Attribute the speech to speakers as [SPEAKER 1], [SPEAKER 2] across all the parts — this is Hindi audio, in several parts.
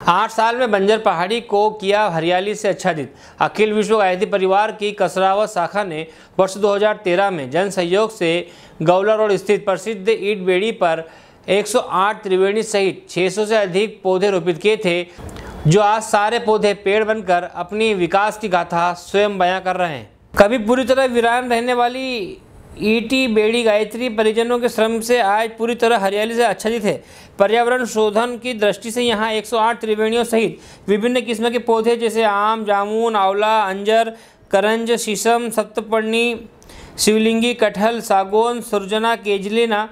[SPEAKER 1] 8 साल में बंजर पहाड़ी को किया हरियाली से आच्छादित। अखिल विश्व गायत्री परिवार की कसरावत शाखा ने वर्ष 2013 में जन सहयोग से गौला रोड स्थित प्रसिद्ध ईट बेड़ी पर 108 त्रिवेणी सहित 600 से अधिक पौधे रोपित किए थे, जो आज सारे पौधे पेड़ बनकर अपनी विकास की गाथा स्वयं बयां कर रहे हैं। कभी पूरी तरह वीरान रहने वाली ईटी बेड़ी गायत्री परिजनों के श्रम से आज पूरी तरह हरियाली से आच्छादित है। पर्यावरण शोधन की दृष्टि से यहाँ 108 त्रिवेणियों सहित विभिन्न किस्म के पौधे जैसे आम, जामुन, आंवला, अंजर, करंज, शीशम, सप्तपर्णी, शिवलिंगी, कटहल, सागौन, सुरजना, केजलीना,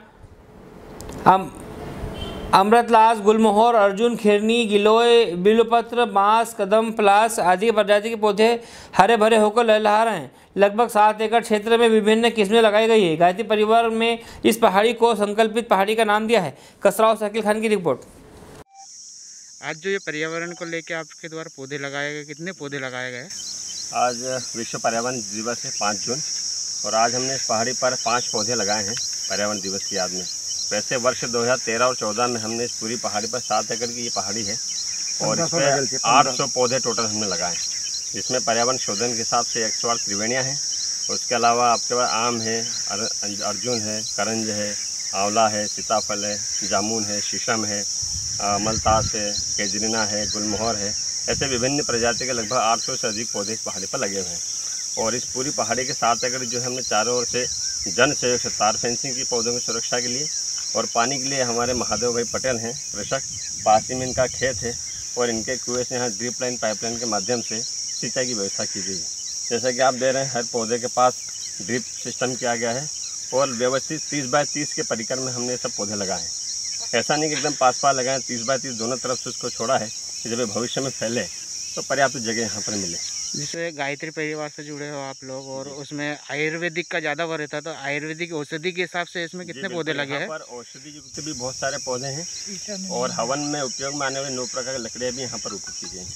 [SPEAKER 1] अमृतलास, गुलमोहर, अर्जुन, खिरनी, गिलोय, बिल्वपत्र, बांस, कदम, पलास आदि प्रजाति के पौधे हरे भरे होकर लहलहा रहे हैं। लगभग 7 एकड़ क्षेत्र में विभिन्न किस्में लगाई गई है। गायत्री परिवार में इस पहाड़ी को संकल्पित पहाड़ी का नाम दिया है। कसराव से अकील खान की रिपोर्ट।
[SPEAKER 2] आज जो ये पर्यावरण को लेकर आपके द्वारा पौधे लगाए गए, कितने पौधे लगाए गए?
[SPEAKER 3] आज विश्व पर्यावरण दिवस है 5 जून और आज हमने इस पहाड़ी पर 5 पौधे लगाए हैं पर्यावरण दिवस की याद में। वैसे वर्ष 2013 और 14 में हमने इस पूरी पहाड़ी पर 7 एकड़ की ये पहाड़ी है और इस पर 800 पौधे टोटल हमने लगाए हैं, जिसमें पर्यावरण शोधन के हिसाब से 108 त्रिवेणियाँ हैं। उसके अलावा आपके पास आम है, अर्जुन है, करंज है, आंवला है, सीताफल है, जामुन है, शीशम है, मलतास है, केजरीना है, गुलमोहर है। ऐसे विभिन्न प्रजाति के लगभग 800 से अधिक पौधे इस पहाड़ी पर लगे हुए हैं। और इस पूरी पहाड़ी के 7 एकड़ जो हमने चारों ओर से जन सहयोग से तार फेंसिंग की पौधों की सुरक्षा के लिए और पानी के लिए हमारे महादेव भाई पटेल हैं कृषक, पास ही में इनका खेत है और इनके कुएं से यहाँ ड्रिप लाइन पाइपलाइन के माध्यम से सिंचाई की व्यवस्था की गई है। जैसा कि आप दे रहे हैं, हर पौधे के पास ड्रिप सिस्टम किया गया है और व्यवस्थित 30 बाय 30 के परिकर में हमने सब पौधे लगाए हैं। ऐसा नहीं कि एकदम पास लगाएं, 30 बाय 30 दोनों तरफ से उसको छोड़ा है कि जब भविष्य में फैले तो पर्याप्त जगह यहाँ पर मिले।
[SPEAKER 2] जिससे गायत्री परिवार से जुड़े हो आप लोग और उसमें आयुर्वेदिक का ज़्यादा वो रहता, तो आयुर्वेदिक औषधि के हिसाब से इसमें कितने पौधे लगे हैं?
[SPEAKER 3] पर औषधि युक्त भी बहुत सारे पौधे हैं और हवन में उपयोग में आने वाली 9 प्रकार की लकड़ियाँ भी यहाँ पर रोपित की गई हैं।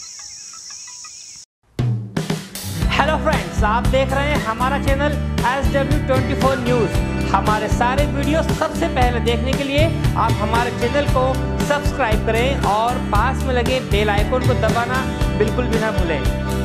[SPEAKER 1] हेलो फ्रेंड्स, आप देख रहे हैं हमारा चैनल SW24 न्यूज़। हमारे सारे वीडियो सबसे पहले देखने के लिए आप हमारे चैनल को सब्सक्राइब करें और पास में लगे बेल आइकन को दबाना बिल्कुल भी ना भूलें।